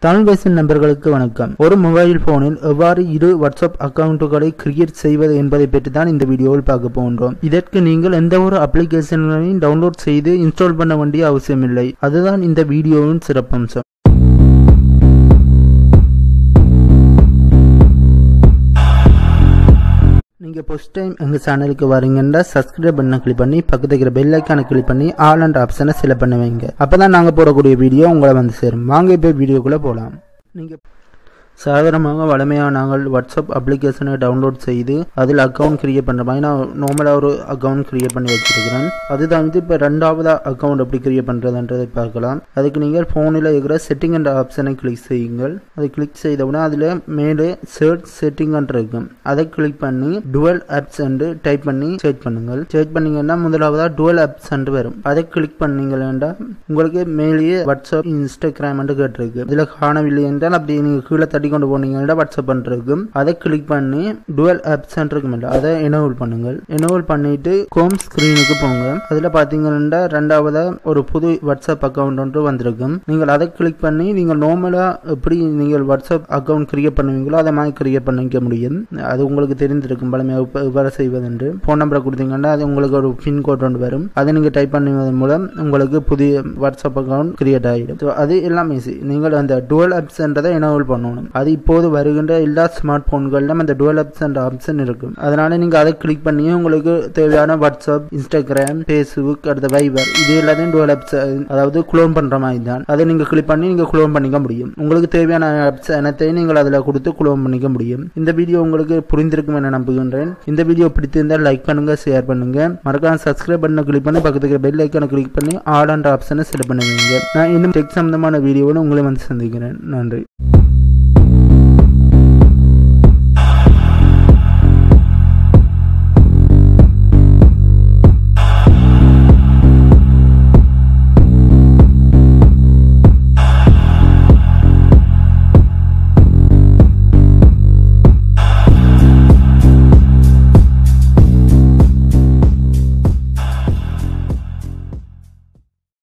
தமிழ் பேசும் நண்பர்களுக்கு வணக்கம். ஒரு மொபைல் போனில் எவ்வாறு இரு வாட்ஸ்அப் அக்கவுண்டுகளை கிரியேட் செய்வது என்பதை பற்றி தான் இந்த வீடியோவில் பார்க்க போகின்றோம். இதற்கு நீங்கள் எந்த ஒரு அப்ளிகேஷனையும் டவுன்லோட் செய்து இன்ஸ்டால் பண்ண வேண்டிய அவசியமில்லை. அதுதான் இந்த வீடியோவின் சிறப்பம்சம். நீங்க ஃபர்ஸ்ட் டைம் எங்க சேனலுக்கு வரீங்கன்னா சப்ஸ்கிரைப் பண்ண கிளிக் பண்ணி பக்கத்துல இருக்கிற பெல் ஐகானை கிளிக் பண்ணி ஆல் அண்ட் ஆப்ஷனை செலக்ட் பண்ணுவீங்க. அப்பதான் நாங்க போடக்கூடிய வீடியோ உங்களை வந்து சேரும். வாங்க இப்போ வீடியோக்குள்ள போலாம். நீங்க சாதாரணமாக வழமையாக நாங்கள் வாட்ஸ்அப் அப்ளிகேஷனை டவுன்லோட் செய்து அதில் அக்கௌண்ட் கிரியேட் பண்ணுற மாதிரி நான் நார்மலாக ஒரு அக்கௌண்ட் கிரியேட் பண்ணி வச்சுருக்கிறேன். அதுதான் இப்போ ரெண்டாவது அக்கௌண்ட் எப்படி கிரியேட் பண்ணுறதுன்றதை பார்க்கலாம். அதுக்கு நீங்கள் ஃபோனில் இருக்கிற செட்டிங் என்ற ஆப்ஷனை கிளிக் செய்யுங்கள். அதை கிளிக் செய்தவுடனே அதில் மேலே சர்ச் செட்டிங் இருக்கும். அதை கிளிக் பண்ணி டுவல் ஆப்ஸ் என்று டைப் பண்ணி சர்ச் பண்ணுங்கள். சர்ச் பண்ணிங்கன்னா முதலாவதாக டுவல் ஆப்ஸ் என்று வரும். அதை கிளிக் பண்ணீங்கன்னா உங்களுக்கு மேலேயே வாட்ஸ்அப் இன்ஸ்டாகிராம் என்று கேட்டிருக்கு. இதில் காணவில்லை என்றால் அப்படி நீங்கள் கீழே கொண்டு போனீங்கன்னா வாட்ஸ்அப் பண்றதுக்கு அதை கிளிக் பண்ணி டுவல் ஆப்ஸ் இருக்கும், அதை எனேபிள் பண்ணுங்கள். எனேபிள் பண்ணிட்டு ஹோம் ஸ்கிரீனுக்கு போங்க. அதுல பாத்தீங்கன்னா ரெண்டாவதா ஒரு புது வாட்ஸ்அப் அக்கௌண்ட் ஒன்று வந்திருக்கும். நீங்கள் அதை கிளிக் பண்ணி நீங்கள் நார்மலா எப்படி நீங்கள் வாட்ஸ்அப் அக்கௌண்ட் கிரியேட் பண்ணுவீங்களோ அதை மாதிரி கிரியேட் பண்ணிக்க முடியும். அது உங்களுக்கு தெரிந்திருக்கும் பலமையாக செய்வதென்று. போன் நம்பரை கொடுத்தீங்கன்னா அது உங்களுக்கு ஒரு பின்கோட் ஒன்று வரும். அதை நீங்க டைப் பண்ணுவதன் மூலம் உங்களுக்கு புதிய வாட்ஸ்அப் அக்கௌண்ட் கிரியேட் ஆகிடும். அது எல்லாம் ஈஸி. நீங்கள் அந்த டுவல் ஆப்ஸ் என்றதை எனேபிள் பண்ணணும். அது இப்போது வருகின்ற எல்லா ஸ்மார்ட் போன்களிலும் அந்த டுவல் ஆப்ஸ் என்ற ஆப்ஷன் இருக்கும். அதனால நீங்க அதை கிளிக் பண்ணி உங்களுக்கு தேவையான வாட்ஸ்அப், இன்ஸ்டாகிராம், ஃபேஸ்புக், அடுத்த வைபர் இது எல்லாத்தையும் டுவல் ஆப்ஸ், அதாவது குளோன் பண்ற மாதிரி தான். அதை நீங்க கிளிக் பண்ணி நீங்க குளோன் பண்ணிக்க முடியும். உங்களுக்கு தேவையான ஆப்ஸ் அனைத்தையும் நீங்கள் அதில் கொடுத்து குளோன் பண்ணிக்க முடியும். இந்த வீடியோ உங்களுக்கு புரிந்திருக்கும் என நம்புகின்றேன். இந்த வீடியோ பிடித்திருந்தால் லைக் பண்ணுங்க, ஷேர் பண்ணுங்க, மறக்காம சப்ஸ்கிரைப் பண்ண கிளிக் பண்ணி பக்கத்துக்கு பெல் ஐக்கானை கிளிக் பண்ணி ஆல் அண்ட் ஆப்ஷனை செலக்ட் பண்ணுவீங்க. நான் இன்னும் டெக் சம்பந்தமான வீடியோவோட உங்களை வந்து சந்திக்கிறேன். நன்றி.